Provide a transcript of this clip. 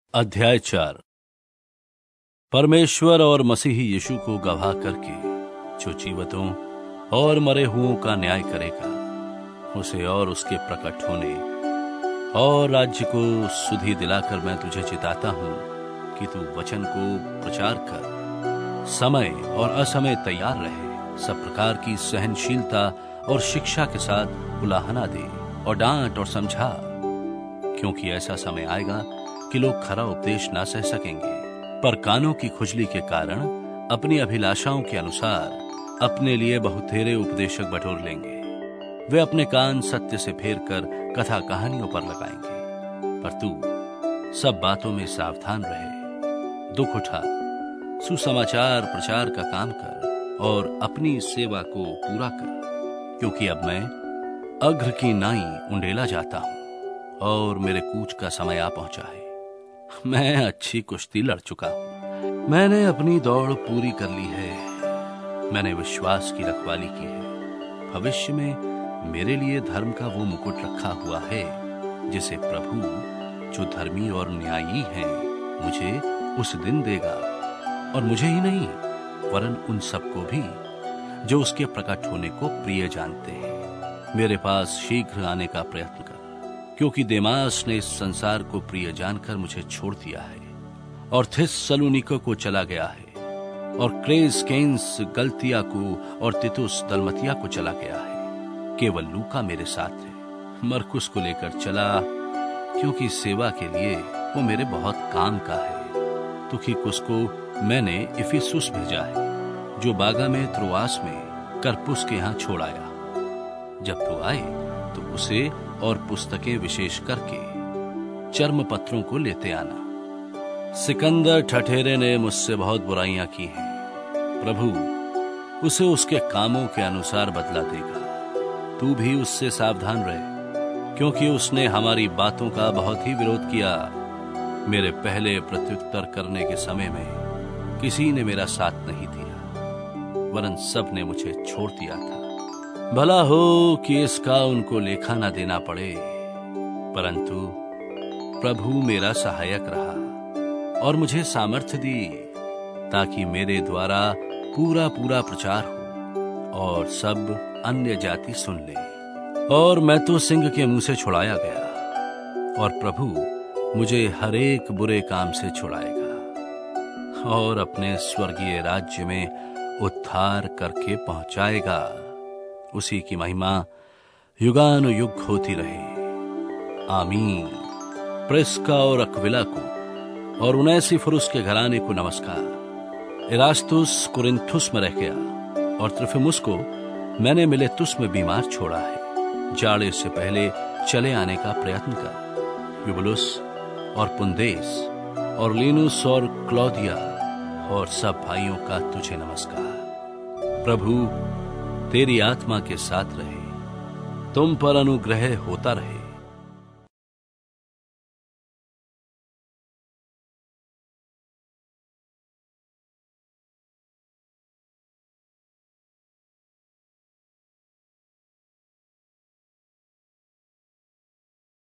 अध्याय 4। परमेश्वर और मसीही यीशु को गवाह करके जो जीवितों और मरे हुओं का न्याय करेगा, उसे और उसके प्रकट होने और राज्य को सुधि दिलाकर मैं तुझे चिताता हूं कि तू वचन को प्रचार कर, समय और असमय तैयार रहे, सब प्रकार की सहनशीलता और शिक्षा के साथ उलाहना दे और डांट और समझा, क्योंकि ऐसा समय आएगा कि लोग खरा उपदेश ना सह सकेंगे, पर कानों की खुजली के कारण अपनी अभिलाषाओं के अनुसार अपने लिए बहुतेरे उपदेशक बटोर लेंगे। वे अपने कान सत्य से फेर कर कथा कहानियों पर लगाएंगे। पर तू सब बातों में सावधान रहे, दुख उठा, सुसमाचार प्रचार का काम कर और अपनी सेवा को पूरा कर, क्योंकि अब मैं अग्र की नाई उंडेला जाता हूं और मेरे कूच का समय आ पहुंचा है। मैं अच्छी कुश्ती लड़ चुका हूं, मैंने अपनी दौड़ पूरी कर ली है, मैंने विश्वास की रखवाली की है। भविष्य में मेरे लिए धर्म का वो मुकुट रखा हुआ है, जिसे प्रभु जो धर्मी और न्यायी है मुझे उस दिन देगा, और मुझे ही नहीं वरन उन सबको भी जो उसके प्रकट होने को प्रिय जानते हैं। मेरे पास शीघ्र आने का प्रयत्न कर, क्योंकि देमास ने इस संसार को प्रिय जानकर मुझे छोड़ दिया है और थिस्सलुनीके को चला गया है, और क्रेसकेंस गलतिया को और तितुस दलमतिया को चला गया है। केवल लूका मेरे साथ है। मरकुस को लेकर चला, क्योंकि सेवा के लिए वो मेरे बहुत काम का है। तुखिकुस को मैंने इफिसुस भेजा है, जो बागा में त्रोआस में करपुस के यहाँ छोड़ आया। जब तू आए तो उसे और पुस्तकें विशेष करके चर्म पत्रों को लेते आना। सिकंदर ठठेरे ने मुझसे बहुत बुराइयां की हैं। प्रभु उसे उसके कामों के अनुसार बदला देगा। तू भी उससे सावधान रहे, क्योंकि उसने हमारी बातों का बहुत ही विरोध किया। मेरे पहले प्रत्युत्तर करने के समय में किसी ने मेरा साथ नहीं दिया, वरन सब ने मुझे छोड़ दिया था। भला हो कि इसका उनको लेखा न देना पड़े, परंतु प्रभु मेरा सहायक रहा और मुझे सामर्थ्य दी, ताकि मेरे द्वारा पूरा पूरा प्रचार हो और सब अन्य जाति सुन ले। और मैं तो सिंह के मुंह से छुड़ाया गया, और प्रभु मुझे हर एक बुरे काम से छुड़ाएगा और अपने स्वर्गीय राज्य में उद्धार करके पहुंचाएगा। उसी की महिमा युगानुयुग होती रहे। आमीन। प्रिस्का और अक्विला को और उनेसिफुरुस के घराने को नमस्कार। इरास्तुस कुरिन्थुस में रह गया, और त्रोफिमुस को मैंने मिलेतुस में बीमार छोड़ा है। जाड़े से पहले चले आने का प्रयत्न कर। यूबुलुस और पुंदेस और लीनुस और क्लौदिया और सब भाइयों का तुझे नमस्कार। प्रभु तेरी आत्मा के साथ रहे, तुम पर अनुग्रह होता रहे।